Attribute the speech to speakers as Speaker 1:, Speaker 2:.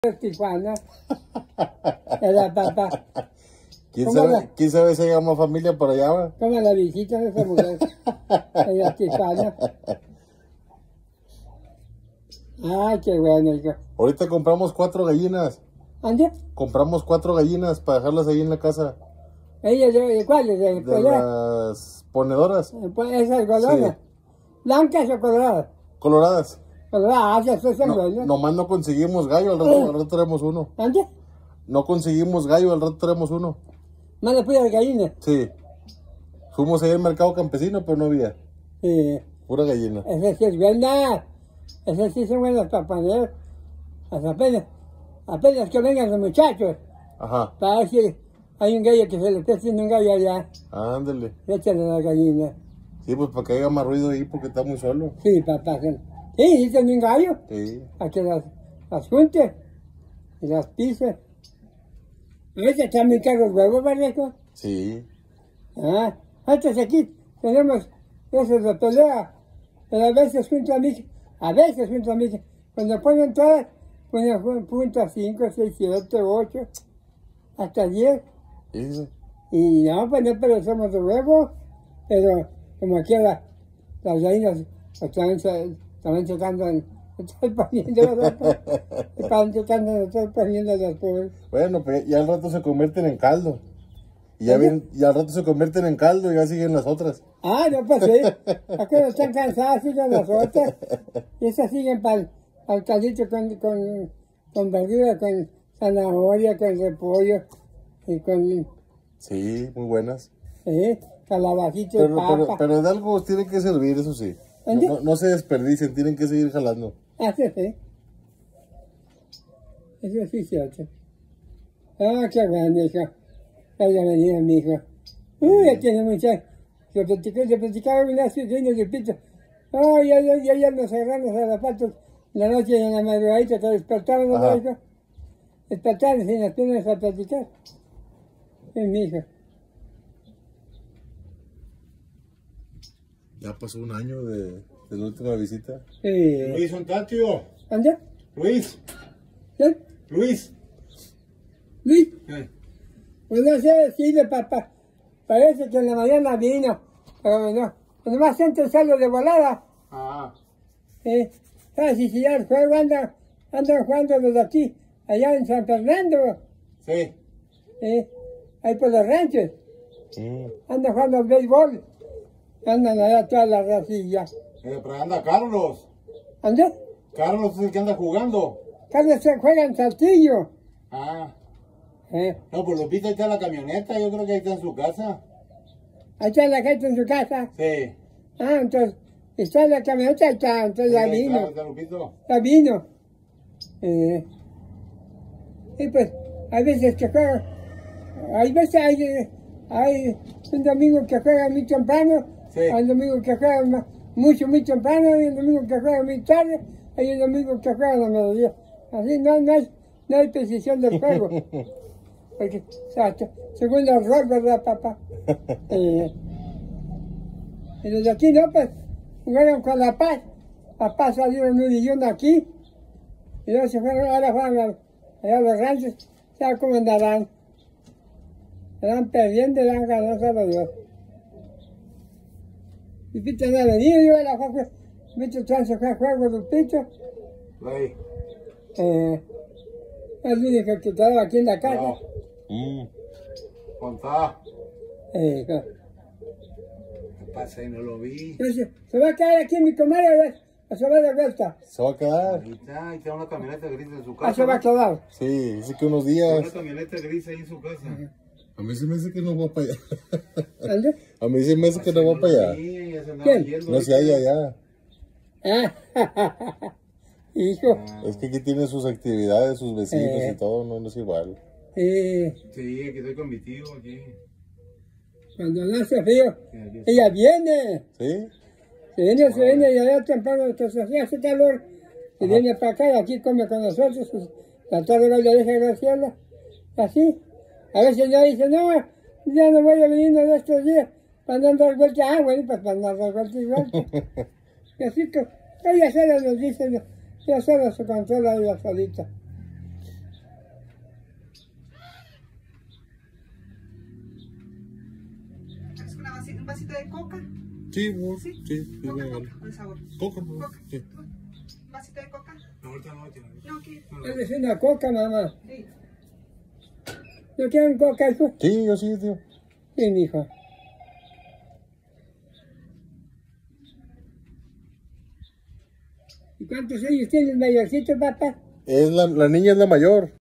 Speaker 1: de Tijuana. Era papá.
Speaker 2: ¿Quién sabe si hay más familia por allá? ¿Va?
Speaker 1: Como la visita de esa mujer. Era Tijuana. Ay, qué bueno, hijo.
Speaker 2: Ahorita compramos 4 gallinas.
Speaker 1: ¿Dónde?
Speaker 2: Compramos 4 gallinas para dejarlas ahí en la casa.
Speaker 1: ¿Ellas de cuáles?
Speaker 2: De las ponedoras.
Speaker 1: Esas coloradas.
Speaker 2: Sí.
Speaker 1: ¿Blancas o coloradas?
Speaker 2: Coloradas.
Speaker 1: Coloradas, esas son
Speaker 2: No,
Speaker 1: buenas.
Speaker 2: nomás no conseguimos gallo, al rato tenemos uno.
Speaker 1: ¿Dónde?
Speaker 2: No conseguimos gallo, al rato tenemos uno.
Speaker 1: Más de pura gallina.
Speaker 2: Sí. Fuimos ahí al mercado campesino, pero no había. Pura gallina.
Speaker 1: Esa sí es buena. Esas sí son buenas para poner. Apenas que vengan los muchachos.
Speaker 2: Ajá.
Speaker 1: Para ver si hay un gallo que se le esté haciendo un gallo allá.
Speaker 2: Ándale.
Speaker 1: Échale a la gallina.
Speaker 2: Sí, pues para que haya más ruido ahí, porque está muy solo.
Speaker 1: Sí, papá. Sí, dicen un gallo.
Speaker 2: Sí.
Speaker 1: Para que las junte y las pise. A veces están muy caros los huevos, ¿verdad?
Speaker 2: Sí.
Speaker 1: Ah, antes aquí tenemos esos de pelea, pero a veces junto a mí, cuando ponen todas, ponen punto 5, 6, 7, 8, hasta 10.
Speaker 2: Sí.
Speaker 1: Y no, pues no perecemos de huevo, pero como aquí las gallinas están checando, están poniendo las pobres.
Speaker 2: Bueno, pues ya al rato se convierten en caldo. Y al rato se convierten en caldo y ya siguen las otras.
Speaker 1: Ah, no, pues sí. Aquí no están cansadas, siguen las otras. Y esas siguen para el caldito con verdura, con zanahoria, con repollo y con
Speaker 2: Sí, muy buenas.
Speaker 1: calabacito y papa.
Speaker 2: Pero de algo tienen que servir, eso sí. No se desperdicien, tienen que seguir jalando.
Speaker 1: Ah, sí, sí. Eso sí es cierto. Ah, qué bueno, hijo. Vaya venida, mi hijo. Uy, ya tiene mucha. Se platicaba un lazo de pito. Oh, ya nos agarramos a los patos la noche y en la madrugadita que despertaban los hijos. Despertaron sin las piernas a platicar. Es mi hijo.
Speaker 2: Ya pasó un año de la última visita.
Speaker 1: Sí.
Speaker 2: Luis Ontatio.
Speaker 1: ¿Dónde?
Speaker 2: Luis.
Speaker 1: ¿Sí?
Speaker 2: Luis.
Speaker 1: ¿Luis? Pues no sé decirle, papá. Parece que en la mañana vino, pero no. Pues nomás entra y sale de volada. Si ya el juego andan jugando los de aquí, allá en San Fernando.
Speaker 2: Sí.
Speaker 1: Ahí por los ranchos. Andan jugando al béisbol. Andan allá toda la racilla.
Speaker 2: Pero anda Carlos.
Speaker 1: ¿Dónde?
Speaker 2: Carlos es el que anda jugando.
Speaker 1: Carlos se juega en Saltillo.
Speaker 2: No, pues Lupita ahí está en la camioneta, yo creo que ahí está en su casa.
Speaker 1: Ahí está la gente en su casa.
Speaker 2: Sí.
Speaker 1: Entonces, está en la camioneta, ahí está, entonces ya vino.
Speaker 2: Claro, está Lupito.
Speaker 1: Ya vino. Y pues, hay veces que juega, hay un domingo que juega muy temprano, hay un domingo que juega muy temprano, hay un domingo que juega muy tarde, hay un domingo que juega a la mediodía. Así no hay precisión del juego. Porque, o sea, según el rol, ¿verdad, papá? Y los de aquí, no, pues, jugaron con La Paz. La Paz salieron 1-1 aquí. Y luego se fueron, ahora juegan allá a los ranchos. ¿Sabes cómo andarán? Andan perdiendo y dan ganando, solo Dios. Lupito no ha venido, yo la juego. Lupito se fue a juego, Lupito. Es el único que quedaba aquí en la casa.
Speaker 2: Contá.
Speaker 1: ¿Qué
Speaker 2: pasa? No lo vi.
Speaker 1: ¿Se va a quedar aquí en mi comadre o se va de vuelta?
Speaker 2: Se va a quedar.
Speaker 3: Ahí está una camioneta gris en su casa.
Speaker 1: Se va a quedar.
Speaker 2: Sí, dice que unos días.
Speaker 3: Una camioneta gris ahí en su casa.
Speaker 2: A mí se me dice que no va para allá.
Speaker 1: ¿Dónde?
Speaker 2: A mí se me dice que no va para allá.
Speaker 1: ¿Quién?
Speaker 2: No se halla allá.
Speaker 1: Hijo.
Speaker 2: Es que aquí tiene sus actividades, sus vecinos y todo, no es igual.
Speaker 3: Sí, aquí estoy con mi tío, aquí.
Speaker 1: Cuando no hace frío, ella viene.
Speaker 2: ¿Sí?
Speaker 1: Se viene y allá temprano, entonces hace calor. Y viene para acá y aquí come con nosotros. Pues, la tarde va y le deja Graciela. Así. A veces ya dice, no, ya no voy a venir de estos días para no dar vuelta. Bueno, pues para no dar vuelta igual. Y así que ella sola nos dice, ella sola se controla ella solita.
Speaker 4: vasito de coca.
Speaker 2: Sí, por favor.
Speaker 4: ¿Sí?
Speaker 2: Sí,
Speaker 4: Coca,
Speaker 2: sí,
Speaker 4: coca, con sabor.
Speaker 2: Coca, por favor.
Speaker 4: Coca.
Speaker 2: Sí.
Speaker 4: Vasito de coca.
Speaker 3: No, ahorita no, tío.
Speaker 4: No, ¿qué?
Speaker 1: Dale una coca, mamá.
Speaker 4: Sí.
Speaker 1: ¿No quieren coca, hijo?
Speaker 2: Sí, yo sí, tío.
Speaker 1: Sí, mijo. ¿Y cuántos años tiene el mayorcito, papá?
Speaker 2: La niña es la mayor.